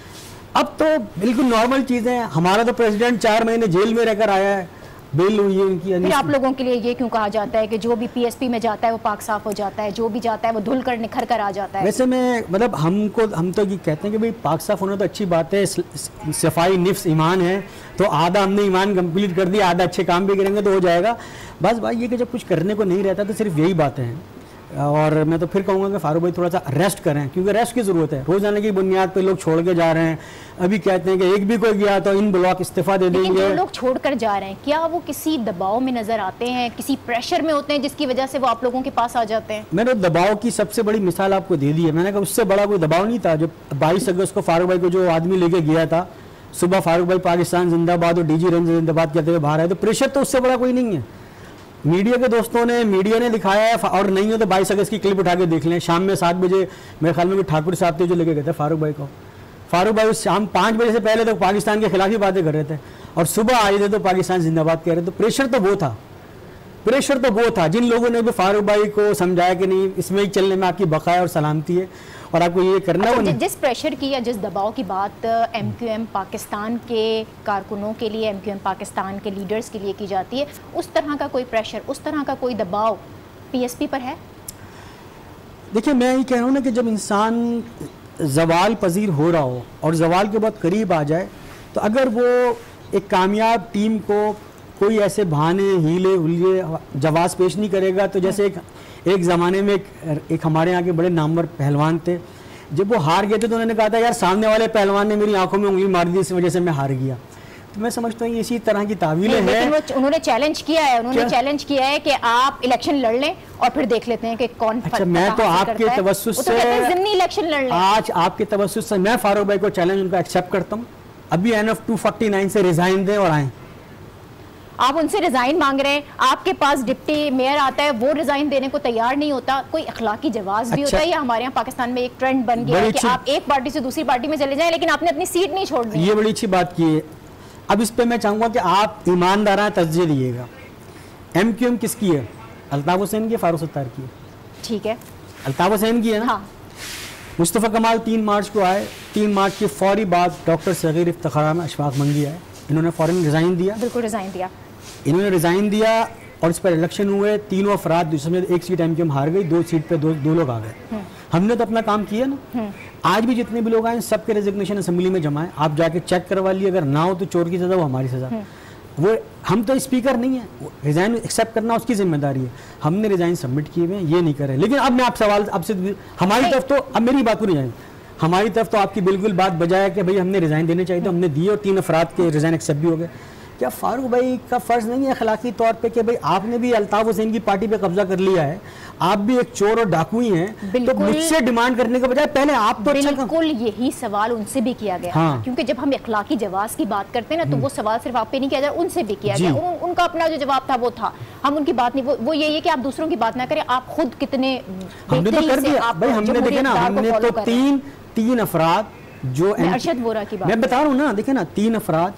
अब तो बिल्कुल नॉर्मल चीज़ें। हमारा तो प्रेसिडेंट चार महीने जेल में रहकर आया है, बेल हुई है उनकी। फिर आप लोगों के लिए ये क्यों कहा जाता है कि जो भी पी एस पी में जाता है वो पाक साफ हो जाता है, जो भी जाता है वो धुल कर निखर कर आ जाता है? वैसे मैं मतलब हमको हम तो ये कहते हैं कि भाई पाक साफ होना तो अच्छी बात है, सफाई निफ्स ईमान है, तो आधा हमने ईमान कंप्लीट कर दिया, आधा अच्छे काम भी करेंगे तो हो जाएगा। बस भाई ये कि जब कुछ करने को नहीं रहता तो सिर्फ यही बातें हैं। और मैं तो फिर कहूँगा कि फारूक भाई थोड़ा सा रेस्ट करें, क्योंकि रेस्ट की ज़रूरत है। रोज़ाना की बुनियाद पे लोग छोड़ के जा रहे हैं। अभी कहते हैं कि एक भी कोई गया तो इन ब्लॉक इस्तीफा दे देंगे। जो लोग छोड़ कर जा रहे हैं, क्या वो किसी दबाव में नजर आते हैं, किसी प्रेशर में होते हैं जिसकी वजह से वो आप लोगों के पास आ जाते हैं? मैंने दबाव की सबसे बड़ी मिसाल आपको दे दी है। मैंने कहा उससे बड़ा कोई दबाव नहीं था। जो बाईस अगस्त को फारूक भाई को जो आदमी लेके गया था, सुबह फारूक भाई पाकिस्तान जिंदाबाद और डीजी रेंज जिंदाबाद कहते हुए बाहर आए, तो प्रेशर तो उससे बड़ा कोई नहीं है। मीडिया के दोस्तों ने, मीडिया ने दिखाया है, और नहीं हो तो बाईस अगस्त की क्लिप उठा के देख लें। शाम में सात बजे मेरे ख्याल में भी ठाकुर साहब थे जो लेके गए थे फारूक भाई को। फारूक भाई शाम पाँच बजे से पहले तो पाकिस्तान के खिलाफ ही बातें कर रहे थे, और सुबह आए थे तो पाकिस्तान जिंदाबाद कह रहे थे। तो प्रेशर तो वो था, प्रेशर तो वो था। जिन लोगों ने भी फारूक भाई को समझाया कि नहीं इसमें ही चलने में आपकी बकाया और सलामती है और आपको ये करना अच्छा, है। जिस प्रेशर की या जिस दबाव की बात एमक्यूएम पाकिस्तान के कारकुनों के लिए, एमक्यूएम पाकिस्तान के लीडर्स के लिए की जाती है, उस तरह का कोई प्रेशर, उस तरह का कोई दबाव पीएसपी पर है? देखिए मैं ये कह रहा हूँ ना कि जब इंसान जवाल पजीर हो रहा हो और जवाल के बहुत करीब आ जाए, तो अगर वो एक कामयाब टीम को कोई ऐसे बहाने, हीले हुलिये जवाब पेश नहीं करेगा, तो जैसे एक एक ज़माने में एक, एक हमारे यहाँ के बड़े नामवर पहलवान थे, जब वो हार गए थे तो उन्होंने कहा था यार सामने वाले पहलवान ने मेरी आंखों में उंगली मार दी, इस वजह से मैं हार गया। तो मैं समझता हूँ इसी तरह की तावीलें हैं। लेकिन उन्होंने चैलेंज किया है, उन्होंने चैलेंज किया है कि आप इलेक्शन लड़ लें और फिर देख लेते हैं कि कौन। अच्छा, मैं तो आपके तवस्सुस से ज़िम्नी इलेक्शन लड़ लें। आज आपके तवस्सुस से मैं फारूक भाई को चैलेंज उनका एक्सेप्ट करता हूँ। अभी N F two forty nine से रिजाइन दें और आएँ। आप उनसे रिजाइन मांग रहे हैं, आपके पास डिप्टी मेयर आता है, वो रिजाइन देने को तैयार नहीं होता। कोई अखलाकी जवाब भी अच्छा। होता है? या हमारे यहाँ पाकिस्तान में एक ट्रेंड बन गया है कि आप एक पार्टी से दूसरी पार्टी में चले जाएं लेकिन आपने अपनी सीट नहीं छोड़नी? ये बड़ी अच्छी बात की है। अब इस पे मैं चाहूँगा कि आप ईमानदाराना तस्जीह दिएगा। एम क्यू एम किसकी है? अल्ताफ हुसैन की, फारूक सत्तार की है? ठीक है, अल्ताफ हुसैन की है ना। हाँ। मुस्तफ़ा कमाल तीन मार्च को आए, तीन मार्च के फौरी बाद डॉक्टर सगीर इफ्तिखार में अशफाक मंगी आए, इन्होंने फौरन रिज़ाइन दिया। बिल्कुल रिज़ाइन दिया, इन्होंने रिज़ाइन दिया और इस पर इलेक्शन हुए। तीनों अफराद, जिसमें एक सीट एम क्यू एम हार गई, दो सीट पे दो दो लोग आ गए। हमने तो अपना काम किया ना। आज भी जितने भी लोग आए सबके रेजिग्नेशन असेंबली में जमा है, आप जाके चेक करवा लिए। अगर ना हो तो चोर की सज़ा वो हमारी सज़ा। वो हम तो स्पीकर नहीं है, रिज़ाइन एक्सेप्ट करना उसकी जिम्मेदारी है। हमने रिज़ाइन सबमिट किए हुए हैं, ये नहीं करे। लेकिन अब मैं आप सवाल आपसे, हमारी तरफ तो अब मेरी बात पूरी जाए, हमारी तरफ तो आपकी बिल्कुल बात बजाय कि भाई हमने रिज़ाइन देने चाहिए, तो हमने दिए और तीन अफराद के रिज़ाइन एक्सेप्ट भी हो गए। क्या फारूक भाई का फ़र्ज़ नहीं है अखलाकी तौर पे कि भाई आपने भी अल्ताफ हुसैन की पार्टी पे कब्जा कर लिया है, आप भी एक चोर और डाकू ही हैं, तो मुझसे डिमांड करने के बजाय पहले आप तो अच्छा। बिल्कुल यही सवाल उनसे भी किया गया। हाँ। क्योंकि जब हम अखलाकी जवाब की बात करते हैं ना, तो वो सवाल सिर्फ आप पे नहीं किया जाए, उनसे भी किया गया। उन, उनका अपना जो जवाब था वो था, हम उनकी बात नहीं, वो, वो यही है कि आप दूसरों की बात ना करें, आप खुद कितने हमने तो कर दिया भाई। हमने देखे ना, हमने तो तीन तीन अफराद जो अरशद वोरा की बात मैं बता रहा हूँ ना, देखे ना, तीन अफराद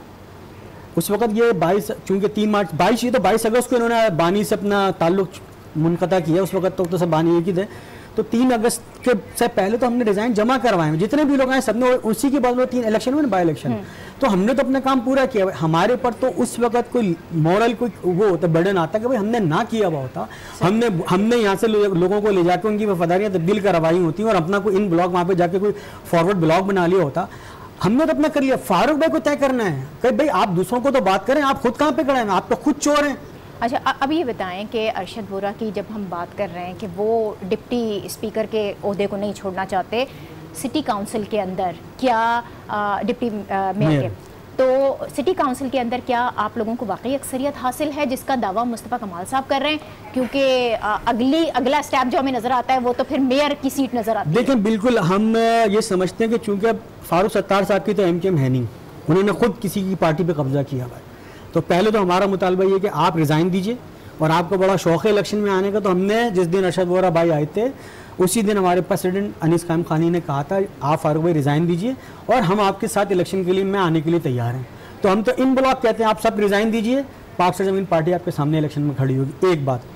उस वक्त ये बाईस, चूंकि तीन मार्च बाईस ये तो बाईस अगस्त को इन्होंने बानी से अपना ताल्लुक मुनक़ता किया। उस वक्त तो, तो सब बानी एक ही थे। तो तीन अगस्त के से पहले तो हमने डिज़ाइन जमा करवाए हैं, जितने भी लोग आए सबने, उसी के बाद में तीन इलेक्शन हुए ना, बाई इलेक्शन, तो हमने तो अपना काम पूरा किया। हमारे पर तो उस वक्त कोई मॉरल कोई वो होता बर्डन आता कि भाई हमने ना किया हुआ होता, हमने हमने यहाँ से लो, लोगों को ले जाकर उनकी वफादारियाँ तब्दील करवाई होती और अपना कोई इन ब्लॉग वहाँ पे जाके कोई फॉरवर्ड ब्लॉग बना लिया होता। हमने तो अपना कर लिया, फारूक भाई को तय करना है कि भाई आप दूसरों को तो बात करें, आप खुद कहाँ पे खड़े हैं, आप तो खुद चोर हैं। अच्छा, अब ये बताएं कि अरशद वोरा की जब हम बात कर रहे हैं कि वो डिप्टी स्पीकर के ओहदे को नहीं छोड़ना चाहते, सिटी काउंसिल के अंदर क्या डिप्टी मेयर के, तो सिटी काउंसिल के अंदर क्या आप लोगों को वाकई अक्सरियत हासिल है, जिसका दावा मुस्तफ़ा कमाल साहब कर रहे हैं? क्योंकि अगली अगला स्टेप जो हमें नज़र आता है वो तो फिर मेयर की सीट नज़र आती है। देखिए, बिल्कुल हम ये समझते हैं कि चूँकि अब फारूक सत्तार साहब की तो एम के एम है नहीं, उन्होंने खुद किसी की पार्टी पर कब्जा किया हुआ है, तो पहले तो हमारा मुतालबा ये कि आप रिज़ाइन दीजिए, और आपको बड़ा शौक़ है इलेक्शन में आने का, तो हमने जिस दिन अरशद वोरा भाई आए थे उसी दिन हमारे प्रेसिडेंट अनीस कायम खानी ने कहा था आप फारूक भाई रिज़ाइन दीजिए और हम आपके साथ इलेक्शन के लिए मैं आने के लिए तैयार हैं। तो हम तो इन ब्लॉक कहते हैं आप सब रिज़ाइन दीजिए, पाक से ज़मीन पार्टी आपके सामने इलेक्शन में खड़ी होगी। एक बात,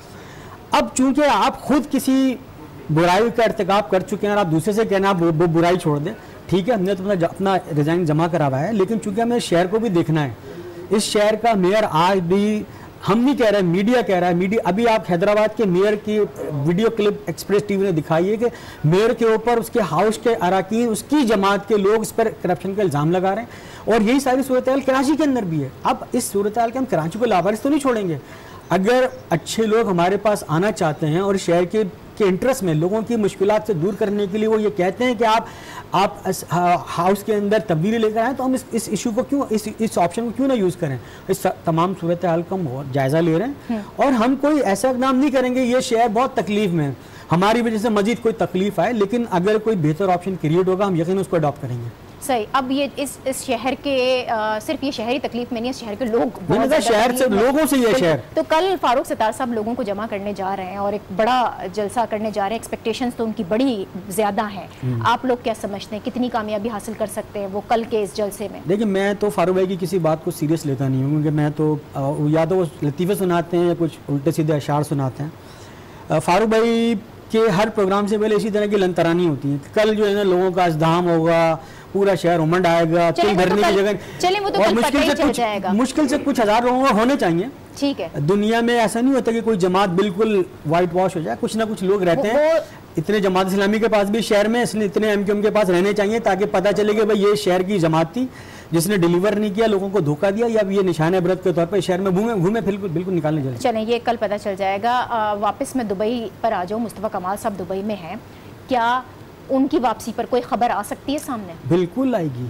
अब चूँकि आप खुद किसी बुराई का irtikab कर चुके हैं और आप दूसरे से कहना आप वो बुराई छोड़ दें, ठीक है, हमने तो अपना अपना रिज़ाइन जमा करवाया है, लेकिन चूँकि हमें शहर को भी देखना है, इस शहर का मेयर आज भी, हम नहीं कह रहे हैं, मीडिया कह रहा है, मीडिया अभी आप हैदराबाद के मेयर की वीडियो क्लिप एक्सप्रेस टीवी ने दिखाई है कि मेयर के ऊपर उसके हाउस के अराकीन, उसकी जमात के लोग इस पर करप्शन का इल्ज़ाम लगा रहे हैं, और यही सारी सूरत हाल कराची के अंदर भी है। अब इस सूरत हाल के हम कराची को लावारिस तो नहीं छोड़ेंगे। अगर अच्छे लोग हमारे पास आना चाहते हैं और शहर के के इंटरेस्ट में लोगों की मुश्किलात से दूर करने के लिए वो ये कहते हैं कि आप आप हाउस के अंदर तब्दीली लेकर आएँ, तो हम इस इस इशू को क्यों, इस इस ऑप्शन को क्यों ना यूज़ करें। इस तमाम सूरत हाल का हम जायज़ा ले रहे हैं और हम कोई ऐसा इक़दाम नहीं करेंगे, ये शहर बहुत तकलीफ़ में है, हमारी वजह से मजीद कोई तकलीफ आए, लेकिन अगर कोई बेहतर ऑप्शन क्रिएट होगा हम यकीन उसको अडॉप्ट करेंगे। सही, अब ये इस इस शहर के आ, सिर्फ ये शहरी तकलीफ में नहीं है, शहर के लोग शहर से लोगों से ये शहर। तो कल फारूक सत्तार साहब लोगों को जमा करने जा रहे हैं और एक बड़ा जलसा करने जा रहे हैं, एक्सपेक्टेशंस तो उनकी बड़ी ज़्यादा हैं। आप लोग क्या समझते हैं कितनी कामयाबी हासिल कर सकते हैं वो कल के इस जलसे में? देखिए, मैं तो फारूक भाई की किसी बात को सीरियस लेता नहीं हूँ, क्योंकि मैं तो या तो वो लतीफ़े सुनाते हैं या कुछ उल्टे सीधे अशार सुनाते हैं। फारूक भाई के हर प्रोग्राम से पहले इसी तरह की लंतरानी होती है। कल जो है ना लोगों का अज़दाम होगा, पूरा शहर उमंड आएगा, तिल भरने की जगह, चले वो तो और मुश्किल से कुछ मुश्किल से कुछ हजार लोगों को होने चाहिए। ठीक है, दुनिया में ऐसा नहीं होता कि कोई जमात बिल्कुल वाइट वॉश हो जाए, कुछ ना कुछ लोग रहते हैं। इतने जमात इस्लामी के पास भी शहर में, इसलिए इतने एम क्यू एम के पास रहने चाहिए ताकि पता चले कि भाई ये शहर की जमात थी जिसने डिलीवर नहीं किया, लोगों को धोखा दिया, या ये निशान इबरत के तौर पर शहर में घूमे घूमे बिल्कुल बिल्कुल निकालने चले। चलें, ये कल पता चल जाएगा। आ, वापस मैं दुबई पर आ जाऊँ, मुस्तफ़ा कमाल साहब दुबई में हैं, क्या उनकी वापसी पर कोई खबर आ सकती है सामने? बिल्कुल आएगी,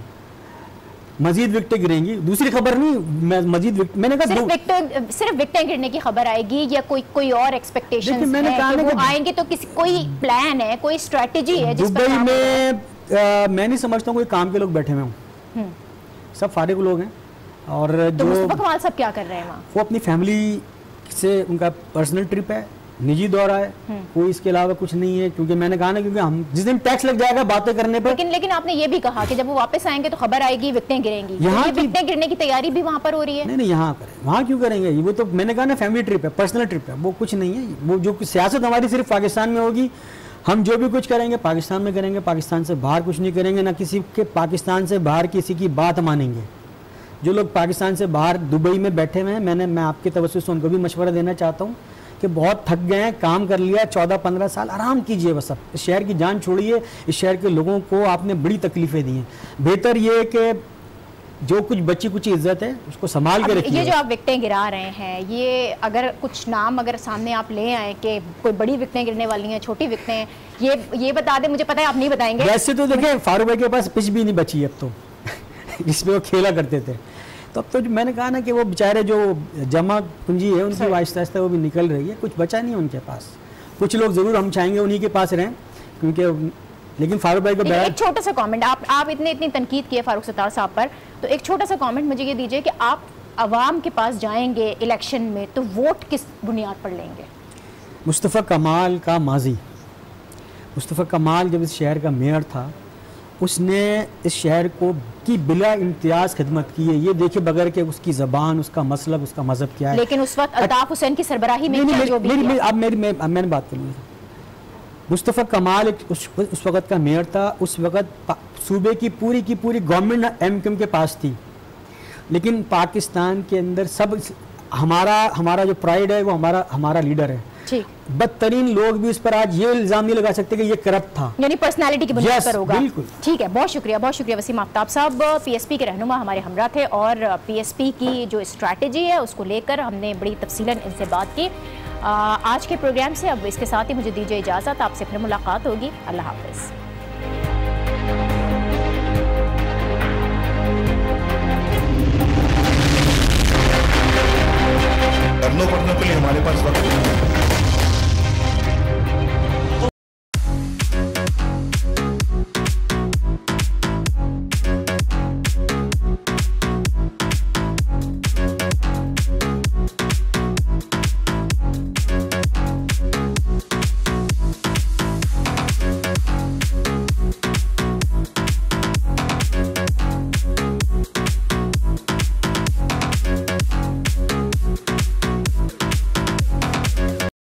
मजीद विकटें गिरेंगी। दूसरी खबर नहीं, मैं मजीद विकट, मैंने कहा सिर्फ विकटें सिर्फ विकटें गिरने की खबर आएगी या कोई कोई और एक्सपेक्टेशंस मैंने है कहा कि कि वो आएंगे तो किसी कोई प्लान है, कोई स्ट्रेटजी है जिस पर दुबई में आ, मैं नहीं समझता हूँ कोई काम के लोग बैठे हुए हों, सब फारिग लोग हैं। और तो जो मुस्तफ़ा कमाल साहब क्या कर रहे हैं वहाँ? वो अपनी फैमिली से, उनका पर्सनल ट्रिप है, निजी दौरा है, कोई इसके अलावा कुछ नहीं है। क्योंकि मैंने कहा ना, क्योंकि हम जिस दिन टैक्स लग जाएगा बातें करने पर, लेकिन लेकिन आपने ये भी कहा कि जब वो वापस आएंगे तो खबर आएगी, विकटें गिरेंगी। यहाँ तो विकटें गिरने की तैयारी भी वहाँ पर हो रही है। नहीं नहीं, यहाँ करें, वहाँ क्यों करेंगे? वो तो मैंने कहा ना फैमिली ट्रिप है, पर्सनल ट्रिप है, वो कुछ नहीं है। वो जो सियासत हमारी सिर्फ पाकिस्तान में होगी, हम जो भी कुछ करेंगे पाकिस्तान में करेंगे, पाकिस्तान से बाहर कुछ नहीं करेंगे, ना किसी के पाकिस्तान से बाहर किसी की बात मानेंगे। जो लोग पाकिस्तान से बाहर दुबई में बैठे हुए हैं, मैंने मैं आपके तवज्जो से उनको भी मशवरा देना चाहता हूँ कि बहुत थक गए हैं, काम कर लिया चौदह पंद्रह साल, आराम कीजिए बस। अब इस शहर की जान छोड़िए, इस शहर के लोगों को आपने बड़ी तकलीफ़ें दी हैं। बेहतर ये है कि जो कुछ बची कुछ इज्जत है उसको संभाल के रखिए। ये जो आप विकटें गिरा रहे हैं, ये अगर कुछ नाम अगर सामने आप ले आए कि कोई बड़ी विकटें गिरने वाली हैं, छोटी विकटें, ये ये बता दें। मुझे पता है आप नहीं बताएंगे। वैसे तो देखिए फारूक भाई के पास पिच भी नहीं बची अब तो जिसमें वो खेला करते थे, तो अब तो मैंने कहा ना कि वो बेचारे जो जमा पूंजी है उनकी आहिस्ता आहिस्ता वो भी निकल रही है, कुछ बचा नहीं उनके पास। कुछ लोग ज़रूर हम चाहेंगे उन्हीं के पास रहें, क्योंकि लेकिन फारूक भाई को एक छोटा सा कमेंट, आप आप इतने इतनी तनकीद किए फारूक सत्तार साहब पर, तो एक छोटा सा कमेंट मुझे ये दीजिए कि आप अवाम के पास जाएंगे इलेक्शन में तो वोट किस बुनियाद पर लेंगे? मुस्तफ़ा कमाल का माजी, मुस्तफ़ा कमाल जब इस शहर का मेयर था, उसने इस शहर को की बिला इम्तियाज़ खिदमत की है। ये देखिए बगैर के उसकी ज़बान, उसका मसलब, उसका मज़हब क्या है। लेकिन उस वक्त अल्ताफ़ हुसैन की सरबराही में क्या जो भी मेरी, अब मेरी मैं, अब मैंने बात कर ली, मुस्तफ़ा कमाल एक उस, उस वक़्त का मेयर था। उस वक़्त सूबे की पूरी की पूरी गवर्नमेंट एम क्यू एम के पास थी, लेकिन पाकिस्तान के अंदर सब हमारा हमारा जो प्राइड है वो हमारा हमारा लीडर है। ठीक, बदतरीन लोग भी उस पर आज ये इल्जाम नहीं लगा सकते कि ये करप्ट था, यानी पर्सनालिटी की बुनियाद yes, पर होगा। बिल्कुल। ठीक है, बहुत शुक्रिया, बहुत शुक्रिया वसीम आफ्ताब साहब। पीएसपी के रहनुमा हमारे हमरा थे और पीएसपी की जो स्ट्रैटेजी है उसको लेकर हमने बड़ी तफसीलन इनसे बात की। आ, आज के प्रोग्राम से अब इसके साथ ही मुझे दीजिए इजाज़त, आपसे फिर मुलाकात होगी। अल्लाह हाफ़िज़। धरनों पढ़ने के लिए हमारे पास वक्त नहीं है।